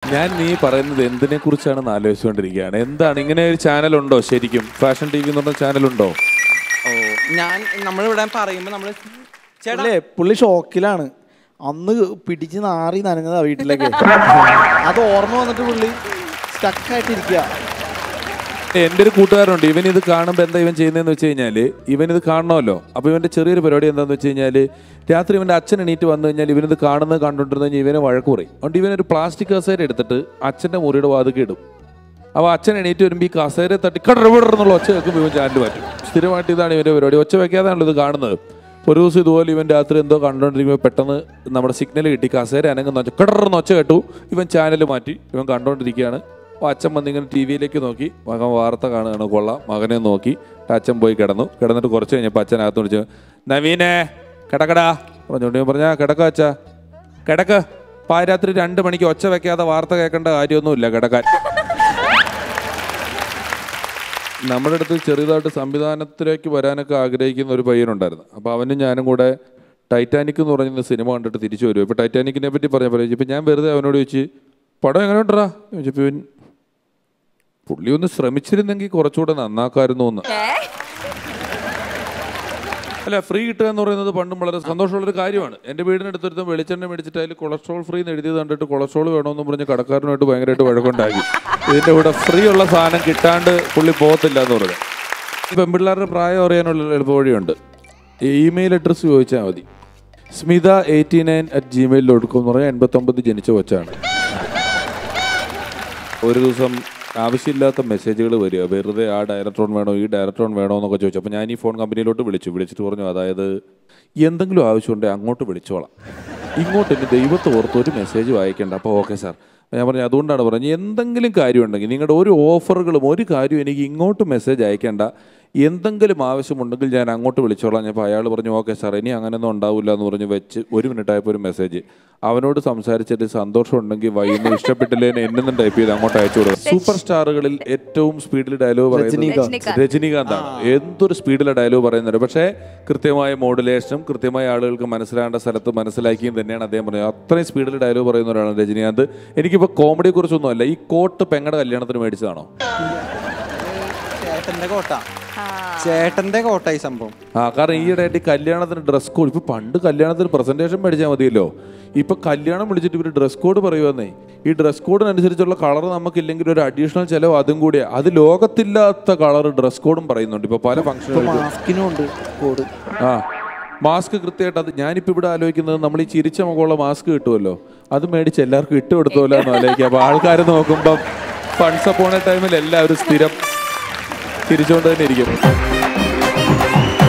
ഞാൻ നീ പറയുന്നത് എന്തിനെ കുറിച്ചാണെന്ന് ആലോചിച്ചുകൊണ്ടിരിക്കുകയാണ്. എന്താണ് ഇങ്ങനെ ഒരു ചാനലുണ്ടോ? ശരിക്കും ഫാഷൻ ടി വി എന്ന് പറഞ്ഞ ചാനലുണ്ടോ? ഓ ഞാൻ നമ്മളിവിടെ പറയുമ്പോൾ നമ്മൾ ചേട്ടല്ലേ പുള്ളി ഷോക്കിലാണ്. അന്ന് പിടിച്ച് നാറി നനഞ്ഞതാ വീട്ടിലേക്ക്. അത് ഓർമ്മ വന്നിട്ട് പുള്ളി സ്റ്റക്കായിട്ടിരിക്കുക. എൻ്റെ ഒരു കൂട്ടുകാരുണ്ട്. ഇവൻ ഇത് കാണുമ്പോൾ എന്താ ഇവൻ ചെയ്യുന്നതെന്ന് വെച്ച് കഴിഞ്ഞാൽ ഇവൻ ഇത് കാണണമല്ലോ. അപ്പോൾ ഇവൻ്റെ ചെറിയൊരു പരിപാടി എന്താണെന്ന് വെച്ച് കഴിഞ്ഞാൽ രാത്രി ഇവൻ്റെ അച്ഛൻ എണീറ്റ് വന്നു കഴിഞ്ഞാൽ ഇവനിത് കണ്ടുകൊണ്ടിരുന്നു കഴിഞ്ഞാൽ ഇവനെ വഴക്ക് പറയും. അതുകൊണ്ട് ഇവനൊരു പ്ലാസ്റ്റിക് കസേര എടുത്തിട്ട് അച്ഛൻ്റെ മുറിയുടെ വാതിൽക്ക് ഇടും. അപ്പോൾ അച്ഛൻ എണീറ്റ് വരുമ്പോൾ ഈ കസേര തട്ടി കടറവിടർന്നുള്ള ഒച്ച വെക്കുമ്പോൾ ഇവൻ ചാനൽ മാറ്റും. സ്ഥിരമായിട്ട് ഇതാണ് ഇവൻ്റെ പരിപാടി. ഒച്ച വെക്കാതാണല്ലോ ഇത് കാണുന്നത്. ഒരു ദിവസം ഇതുപോലെ ഇവൻ രാത്രി എന്തോ കണ്ടുകൊണ്ടിരിക്കുമ്പോൾ പെട്ടെന്ന് നമ്മുടെ സിഗ്നൽ കിട്ടി, കസേര അനങ്ങുന്ന ഒച്ച കടറെന്ന് ഒച്ച കേട്ടു. ഇവൻ ചാനൽ മാറ്റി ഇവൻ കണ്ടുകൊണ്ടിരിക്കുകയാണ്. അപ്പോൾ അച്ഛൻ വന്നിങ്ങനെ ടി വിയിലേക്ക് നോക്കി, മകൻ വാർത്ത കാണുകയാണ്. കൊള്ളാം. മകനെ നോക്കി അച്ഛൻ പോയി കിടന്നിട്ട് കുറച്ച് കഴിഞ്ഞപ്പോൾ അച്ഛനകത്ത് വിളിച്ചു, നവീനെ കിടക്കടാ പറഞ്ഞുകൊണ്ട് പറഞ്ഞാൽ കിടക്ക അച്ഛാ കിടക്ക്. പാതിരാത്രി 2 മണിക്ക് ഒച്ച വെക്കാതെ വാർത്ത കേൾക്കേണ്ട കാര്യമൊന്നുമില്ല, കിടക്കാൻ. നമ്മുടെ അടുത്ത് ചെറുതായിട്ട് സംവിധാനത്തിലേക്ക് വരാനൊക്കെ ആഗ്രഹിക്കുന്ന ഒരു പയ്യനുണ്ടായിരുന്നു. അപ്പോൾ അവനും ഞാനും കൂടെ ടൈറ്റാനിക് എന്ന് പറയുന്ന സിനിമ കണ്ടിട്ട് തിരിച്ചു വരും. ഇപ്പോൾ ടൈറ്റാനിക്കിനെ പറ്റി പറഞ്ഞപ്പോൾ ഇപ്പം ഞാൻ വെറുതെ അവനോട് ചോദിച്ച് പടം എങ്ങനെ ഉണ്ടാ ചോദിച്ചപ്പോൾ ഇവൻ പുള്ളി ഒന്ന് ശ്രമിച്ചിരുന്നെങ്കിൽ കുറച്ചുകൂടെ നന്നാക്കായിരുന്നു എന്ന്. അല്ല, ഫ്രീ കിട്ടുക എന്ന് പറയുന്നത് പണ്ടും വളരെ സന്തോഷമുള്ളൊരു കാര്യമാണ്. എൻ്റെ വീടിനടുത്തൊരുത്തം വെളിച്ചെണ്ണ മേടിച്ചിട്ട് അതിൽ കൊളസ്ട്രോൾ ഫ്രീ എന്ന് എഴുതിയത് കണ്ടിട്ട് കൊളസ്ട്രോൾ വേണമെന്ന് പറഞ്ഞ് കടക്കാരനുമായിട്ട് ഭയങ്കരമായിട്ട് വഴക്കുണ്ടാക്കി. ഇതിൻ്റെ കൂടെ ഫ്രീ ഉള്ള സാധനം കിട്ടാണ്ട് പുള്ളി പോകത്തില്ല എന്ന് പറഞ്ഞു. ഈ പെൺപിള്ളേരുടെ പ്രായം അറിയാനുള്ള എളുപ്പവഴിയുണ്ട്. ഇമെയിൽ അഡ്രസ്സ് ചോദിച്ചാൽ മതി. smita89@gmail.com എന്ന് പറഞ്ഞാൽ 89 ജനിച്ച കൊച്ചാണ്. ഒരു ദിവസം ആവശ്യമില്ലാത്ത മെസ്സേജുകൾ വരിക. വെറുതെ ആ ഡയറക്ടർ വേണോ ഈ ഡയറക്ടർ വേണോ എന്നൊക്കെ ചോദിച്ചു. അപ്പോൾ ഞാൻ ഈ ഫോൺ കമ്പനിയിലോട്ട് വിളിച്ചിട്ട് പറഞ്ഞു, അതായത് എന്തെങ്കിലും ആവശ്യമുണ്ടെങ്കിൽ അങ്ങോട്ട് വിളിച്ചോളാം, ഇങ്ങോട്ട് എൻ്റെ ദൈവത്തെ ഓർത്ത് ഒരു മെസ്സേജ് വായിക്കേണ്ട. അപ്പോൾ ഓക്കെ സാർ. ഞാൻ പറഞ്ഞു അതുകൊണ്ടാണ് പറഞ്ഞത് എന്തെങ്കിലും കാര്യമുണ്ടെങ്കിൽ നിങ്ങളുടെ ഒരു ഓഫറുകളും ഒരു കാര്യവും എനിക്ക് ഇങ്ങോട്ട് മെസ്സേജ് അയക്കേണ്ട, എന്തെങ്കിലും ആവശ്യമുണ്ടെങ്കിൽ ഞാൻ അങ്ങോട്ട് വിളിച്ചോളാം. ഞാൻ അപ്പോൾ അയാൾ പറഞ്ഞു ഓക്കെ സാർ ഇനി അങ്ങനെയൊന്നും ഉണ്ടാവില്ല എന്ന് പറഞ്ഞ് വെച്ച് 1 മിനിറ്റായപ്പോൾ ഒരു മെസ്സേജ് അവനോട് സംസാരിച്ചിട്ട് സന്തോഷമുണ്ടെങ്കിൽ വൈകുന്നു, ഇഷ്ടപ്പെട്ടില്ലേ എന്നും ടൈപ്പ് ചെയ്ത് അങ്ങോട്ട് അയച്ചു കൊടുക്കും. സൂപ്പർ സ്റ്റാറുകളിൽ ഏറ്റവും സ്പീഡിൽ ഡയലോഗ് പറയുന്നത് രജനീകാന്താണ്. എന്തൊരു സ്പീഡിലെ ഡയലോഗ് പറയുന്നത്. പക്ഷേ കൃത്യമായ മോഡുലേഷനും കൃത്യമായ ആളുകൾക്ക് മനസ്സിലാകേണ്ട സ്ഥലത്ത് മനസ്സിലാക്കിയും തന്നെയാണ് അദ്ദേഹം പറയുന്നത്. അത്രയും സ്പീഡിൽ ഡയലോഗ് പറയുന്ന ഒരാളാണ് രജനീകാന്ത്. എനിക്കിപ്പോൾ കോമഡിയെ കുറിച്ചൊന്നും അല്ല. ഈ കോട്ട് പെങ്ങളുടെ കല്യാണത്തിന് മേടിച്ചതാണോ? ചേട്ടന്റെ കോട്ട ഈ സംഭവം. കാരണം ഈയിടെയായിട്ട് കല്യാണത്തിന് ഡ്രസ് കോഡ്. ഇപ്പൊ പണ്ട് കല്യാണത്തിന് പ്രസന്റേഷൻ മേടിച്ചാൽ മതിയല്ലോ, ഇപ്പൊ കല്യാണം വിളിച്ചിട്ട് ഇവര് ഡ്രസ് കോഡ് പറയുവന്നേ. ഈ ഡ്രസ് കോഡിനനുസരിച്ചുള്ള കളർ നമുക്കില്ലെങ്കിൽ ഒരു അഡീഷണൽ ചിലവ് അതും കൂടിയാ. അത് ലോകത്തില്ലാത്ത കളർ ഡ്രസ് കോഡും പറയുന്നുണ്ട് ഇപ്പൊ പല ഫംഗ്ഷനുകൾക്കും. ആ മാസ്ക് കൃത്യമായിട്ട് അത് ഞാനിപ്പോൾ ഇവിടെ ആലോചിക്കുന്നത് നമ്മൾ ഈ ചിരിച്ച മുഖമുള്ള മാസ്ക് കിട്ടുമല്ലോ, അത് മേടിച്ച് എല്ലാവർക്കും ഇട്ട് കൊടുത്തോല്ലോ എന്ന് ആലോചിക്കുക. അപ്പോൾ ആൾക്കാർ നോക്കുമ്പം ഫണ്ട്സ് അപ്പോണ ടൈമിൽ എല്ലാവരും സ്ഥിരം തിരിച്ചുകൊണ്ട് തന്നെ ഇരിക്കും.